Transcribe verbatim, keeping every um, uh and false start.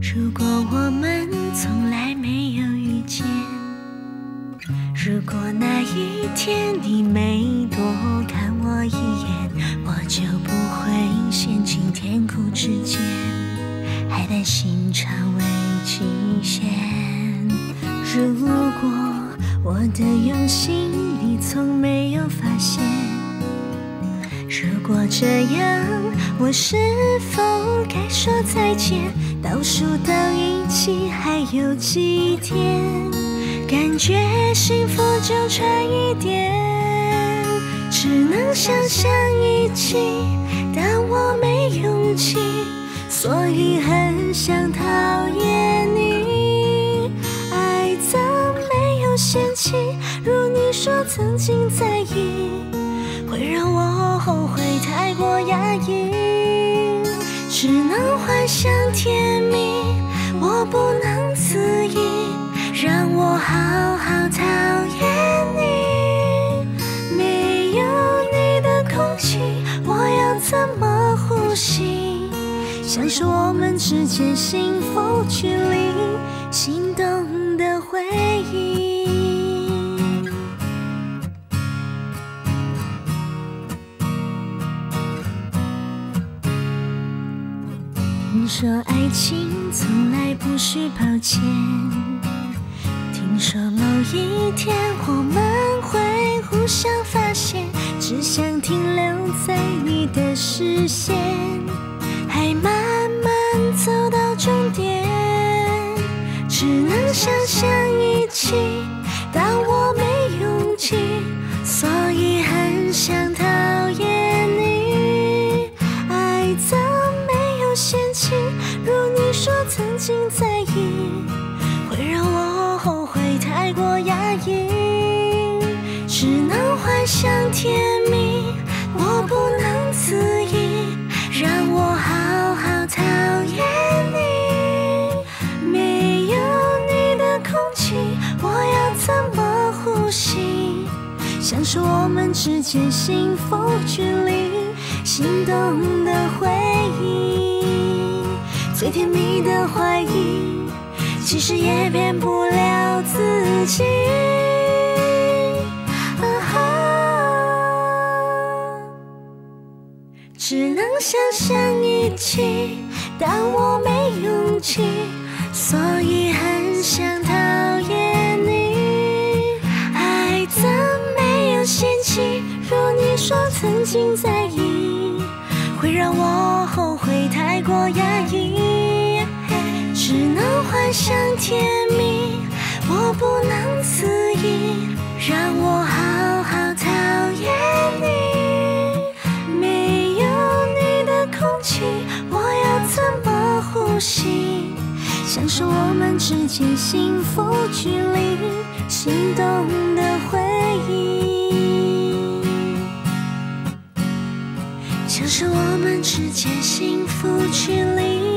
如果我们从来没有遇见，如果那一天你没多看我一眼，我就不会陷进甜苦之间，还担心肠为极限。如果我的用心你从没有发现，如果这样，我是否该说再见？倒数到一起还有几天，感觉幸福就差一点，只能想象一起，但我没勇气，所以很想讨厌你。爱怎没有嫌弃？如你说曾经在意，会让我后悔太过压抑，只能幻想甜蜜，我不能自已，让我好好讨厌你。没有你的空气，我要怎么呼吸？享受我们之间幸福距离，心动的回忆。听说爱情从来不需抱歉，听说某一天我们会互相发现，只想停留在你的视线，还慢慢走到终点，只能想象一起，但我没勇气，所以很想讨厌你。爱怎没有嫌弃？如你说曾经在意，会让我后悔太过压抑，只能幻想甜蜜，我不能自已，让我好好讨厌你。没有你的空气，我要怎么呼吸？享受我们之间幸福距离，心动的回忆，最甜蜜的怀疑，其实也变不了自己。啊哈，只能想象一起，但我没勇气，所以很想讨厌你。爱怎没有嫌弃？如你说曾经在意，会让我后悔太过压抑，只能幻想甜蜜，我不能自已，让我好好讨厌你。没有你的空气，我要怎么呼吸？享受我们之间幸福距离，心动的回忆，享受我们之间幸福距离。